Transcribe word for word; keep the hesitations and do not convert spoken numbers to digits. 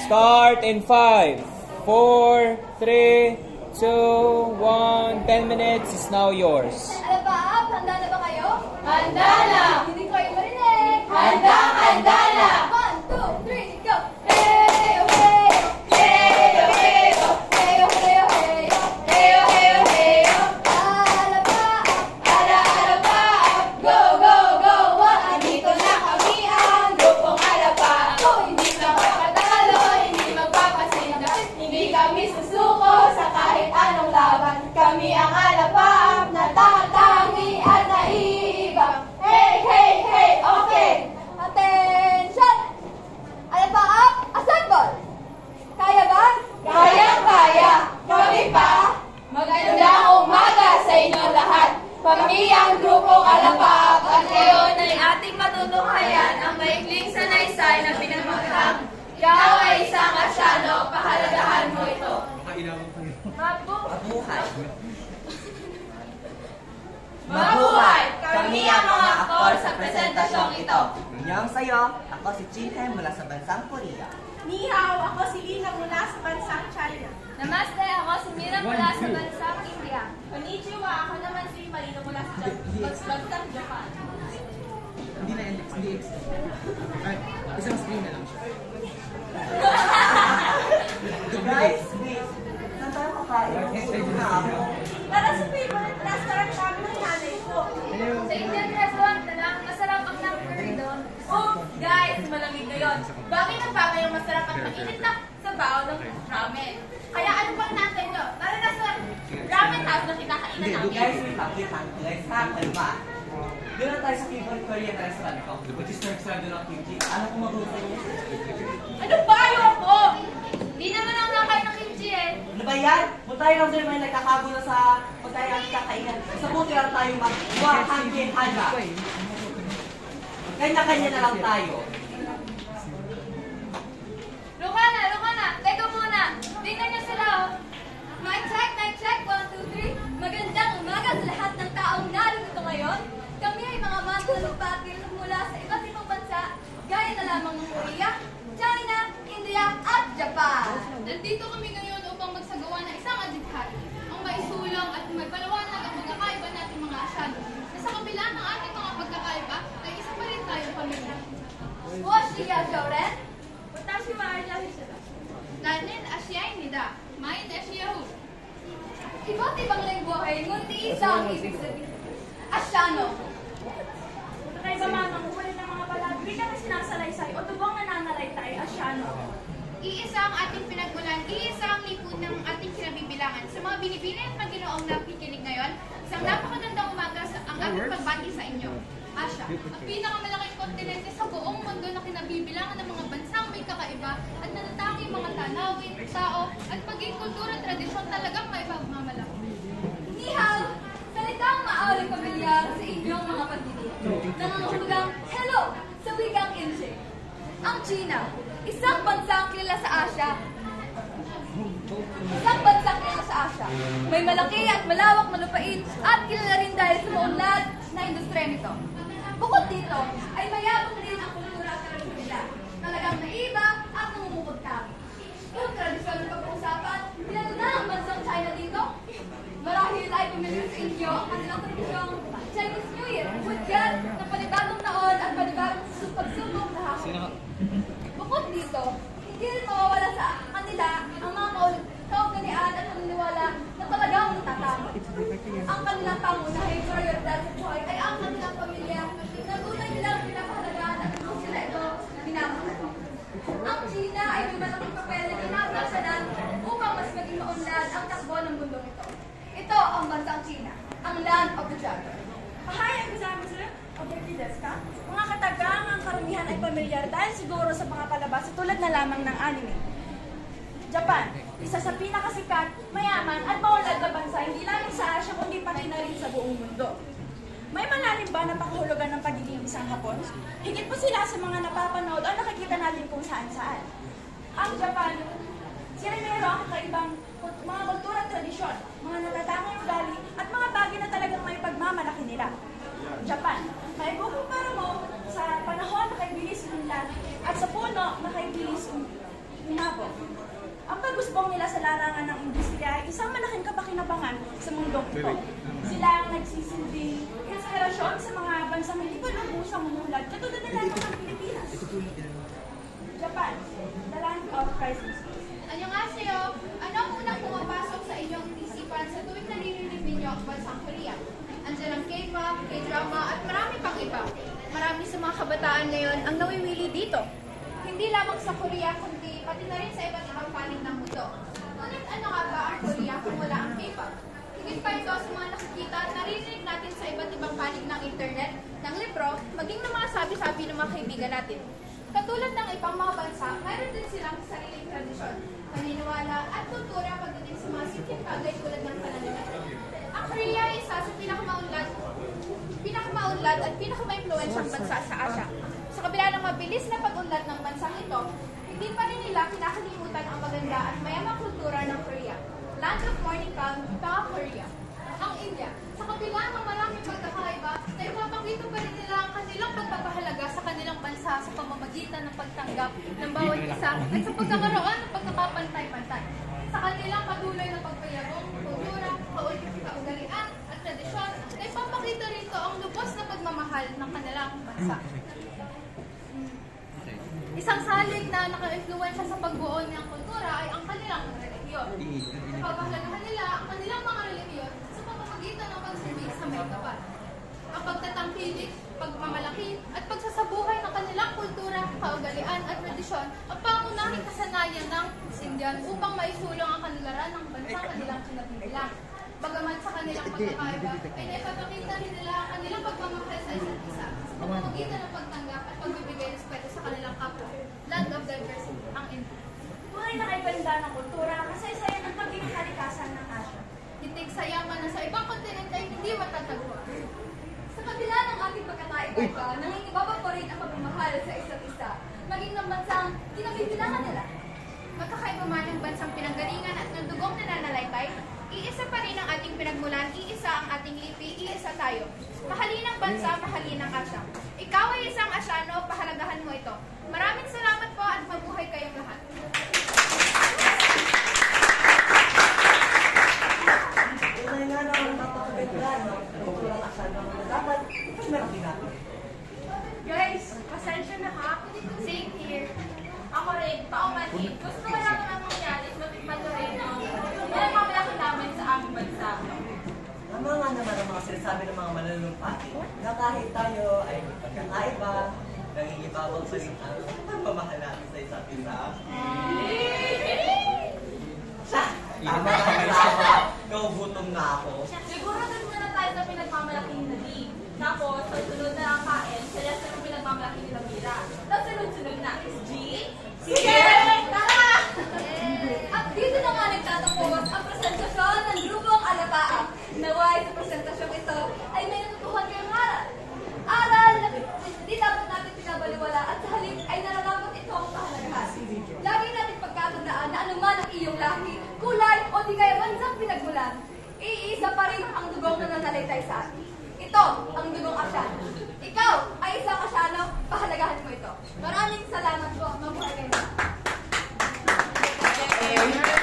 Start in five, four, three, two, one. Ten minutes is now yours. Ano ba? Handa na ba kayo? Handa na! Hindi ko kayo marinig. Handa, handa na! One, two, three, go! Heyo, heyo! Heyo, heyo! Heyo, heyo, heyo! Heyo, heyo, heyo! Alapaap! Ala, ala pa! Go, go, go! Andito na kami ang grupong Alapaap. Hindi magpapatalo, hindi magpapasinda. Hindi kami susuko sa kahit anong laban. Kami ang Alapaap na tatangi at naiibang. Hey, hey, hey! Okay! Attention! Alapaap, assemble! Kaya ba? Kayang-kaya! Kami pa! Magandang umaga sa inyong lahat! Kami ang grupong Alapaap at ngayon ay ating matutunghayan ang maikling sanaysay na pinamagatang ikaw ay isang Asyano, pahalagahan mo ito. Mabuhay! Mabuhay! Kami ang mga aktor sa presentasyong ito. Annyeonghaseyo, ako si Jinhae mula sa bansang Korea. Ni hao, ako si Lina mula sa bansang China. Namaste, ako si Mira mula sa bansang India. Konnichiwa, ako naman si Marino mula sa bansang Japan. Hindi na yan, hindi X. Ay, isang screen na lang siya. Guys, please, saan tayo kakain? Gusto na ako. Tara sa favorite restaurant namin ng nanay ko. Sa Indian restaurant na lang, masarap ang ng curry doon. Oh, guys, malamig na yun. Bagay na bagay yung masarap at mainit na sabaw ng ramen. Kaya ano pang natin nyo? Tara na sa ramen house na kinakainan namin. Guys, wait lang, wait lang. Guys, ha, kalma. Doon na tayo sa favorite Korean restaurant ko, which is the restaurant ng kimchi. Ano kung magusto niyo? Ano ba yung ako? Di naman ang nakain ng kimchi eh. Ano ba yan? Kung tayo lang din may nagkakagulo sa kung tayo ang kakainan. Sa buti lang tayo mag-wahangkin hana. Kanya-kanya na lang tayo. Lucana, Lucana, teka muna. Tingnan niyo sila oh. Mic check, mic check, one, two, three. Magandang umaga sa lahat ng taong narito ngayon. Kami ay mga manlalugbatil mula sa iba't ibang bansa, gaya na lamang ng Korea, China, India, at Japan. Nandito kami ngayon upang magsagawa ng isang adhikari, ang maisulang at magpalawanag ang pagkakaiba natin mga Asyano. Na sa kabila ng ating mga pagkakaiba, ay isa pa rin tayong pamilya. Washiya Joren, Watashi wa Arya-hishida. Nanin Asyainida, Mayin Asyahu. iba't ibang lengguwahe, ngunit isa ang ibig sabihin. Asyano. Kakaiba man ang huli ng mga balag, di kami sinasalaysay o tubong nananalaytay, Asyano. Iisa ang ating pinagmulan, iisa ang lipod ng ating kinabibilangan. Sa mga binibini at Panginoong nakikinig ngayon, isang napakagandang umaga sa ang ating pagbati sa inyo. Asya, ang pinakamalaking kontinente sa buong mundo na kinabibilangan ng mga bansang may kakaiba at natatanging mga tanawin, tao, at maging kultura at tradisyon talagang may pagmamalaki. Nihal, salitang maaaring pamilyar sa inyong mga pagdidik. Nangangahulugang hello sa wikang Inche. Ang China, isang bansang kilala sa Asya. Isang bansang kilala sa Asya. May malaki at malawak na lupain at kilala rin dahil sa maunlad na industriya nito. Bukod dito, ay mayabang din ang kultura at tradisyon nila. Talagang naiba at namumukod kami. Kung tradisyon ng pag-uusapan, kilala na ang bansang China dito. Marahil ay pumilin sa inyo ang kanilang tradisyong Chinese New Year. Hudyat ng panibagong taon at panibagong pagsubok na hapon. Bukod dito, hindi rin mawawala sa kanila ang mga kaugalian at paniniwala na talagang matatama. Ang kanilang pangunahing prioridad sa buhay ay ang kanilang pamilya na tunay nilang pinapahalagaan at kung sila ito minamahal. Ang China ay may malaking papel na ginagasalan upang mas maging maunlad ang takbo ng mundong ito. Ito ang bansang China, ang land of the dragon. Pahayag ko sa amin sir, objective desu ka? Mga katagang ang karamihan ay pamilyar dahil siguro sa mga palabas tulad na lamang ng anime. Japan, isa sa pinakasikat, mayaman at maunlad na bansa hindi lamang sa Asya kundi pati na rin sa buong mundo. May malalim ba na pakahulugan ng pagiging isang Hapon? Higit po sila sa mga napapanood o nakikita natin kung saan-saan. Ang Japan, sila mayroon ang kakaibang mga kultura at tradisyon, mga natatangang ugali at mga bagay na talagang may pagmamalaki nila. Japan, may bukong para mo sa panahon na kay bilis umunlad at sa puno na kay bilis um umabot. Ang pagusbong nila sa larangan ng industriya ay isang malaking kapakinabangan sa mundong ito. Sila ang nagsisilbing inspirasyon sa mga bansang hindi pa lubusang mumunlad katulad na natin ng Pilipinas. Japan, the land of crisis. Annyeonghaseyo! Ano ang unang pumapasok sa inyong isipan sa tuwing naririnig ninyo ang bansang Korea? Andiyan ang K-pop, K-drama at marami pang iba. Marami sa mga kabataan ngayon ang nawiwili dito. Hindi lamang sa Korea, kundi pati na rin sa iba't ibang panig ng mundo. Ngunit ano nga ba ang Korea kung wala ang K-pop? Higit pa ito sa mga nakikita at naririnig natin sa iba't ibang panig ng internet, ng libro, maging ng mga sabi-sabi ng mga kaibigan natin. Katulad ng ibang mga bansa, mayroon din silang sariling tradisyon, paniniwala at kultura pagdating sa mga simpleng bagay tulad ng pananamit. Ang Korea ay isa sa pinakamaunlad, pinakamaunlad at pinakama-impluensyang bansa sa Asia. Sa kabila ng mabilis na pag-unlad ng bansang ito, hindi pa rin nila kinakalimutan ang maganda at mayamang kultura ng Korea. Land of Morning Calm, South Korea. Ang India, sa kabila ng maraming pagkakaiba, naipapakita pa rin nila ang kanilang pagpapahalaga sa kanilang bansa sa pamamagitan ng pagtanggap ng bawat isa at sa pagkakaroon ng pagkakapantay-pantay. Sa kanilang patuloy na pagpayabong, kultura, kaugalian at tradisyon, naipapakita rito ang lubos na pagmamahal ng kanilang bansa. Isang salik na naka-influensya sa pagbuo ng kultura ay ang kanilang relihiyon. Napapahalagahan nila ang kanilang mga relihiyon sa pamamagitan ng pagsirbig sa may kapal. Ang pagtatangkilik, pagmamalaki, at pagsasabuhay ng kanilang kultura, kaugalian at tradisyon ang pangunahing kasanayan ng Indian upang maisulong ang kanularan ng bansang kanilang kinatinilang. Bagaman sa kanilang pagkakaiba, ay naipapakita rin nila ang kanilang pagmamahal sa isa't isa sa pamamagitan ng pagtanggap at pagbibigay respeto sa kanilang kapwa. Land of diversity, ang India. Tunay na kaibanda ng kultura, kasaysayan ang pagiging kalikasan ng Asia. Hitig sa yaman na sa ibang kontinente ay hindi matatagpuan. Sa kabila ng ating pagkakaiba, nangingibaba pa rin ang pagmamahal sa isa't isa, maging ng bansang kinabibilangan nila. Magkakaiba man ang bansang pinanggalingan at ng dugong nananalaytay, iisa pa rin ang ating pinagmulan, iisa ang ating lipi, iisa tayo. Mahalinang bansa, mahalinang Asya. Ikaw ay isang Asyano, pahalagahan mo ito. Maraming salamat po at mabuhay kayong lahat. Tunay nga naman napakaganda, no? Kulturang Asyano na dapat, meron din natin. Guys, pasensya na ha. Same here. Ako rin, paumanhin. Gusto ko lang naman mangyari, matikman ko rin ang mga mamalaki namin sa aming bansa. Tama nga naman ang mga sinasabi ng mga mananalumpati na kahit tayo ay magkakaiba, nangingibabaw sa rin ang pagmamahal natin sa isa't isa. Siya! Tama na ang tama. Naugutom na ako. Siguro doon muna tayo sa pinagmamalaking na di. Tapos, sa sunod na kain, sila sa pinagmamalaking nila Mira. Tapos sunod-sunod na is G. Sige! Tara! At dito na nga nagtatapos ang presentasyon ng grupong Alataan. Naway sa presentasyong ito ay may natutuhan kayong aral. Aral na hindi dapat natin pinabaliwala at sa halip ay nararapat ito ang kahalagahan. Lagi natin pagkatandaan na anuman ang iyong lahi, kulay o di kaya bansang pinagmulan, iisa pa rin ang dugong na nananalaytay sa atin. Ito ang dugong Asyano. Ikaw ay isang Asyano, pahalagahan mo ito. Maraming salamat po. Mabuhay kayo.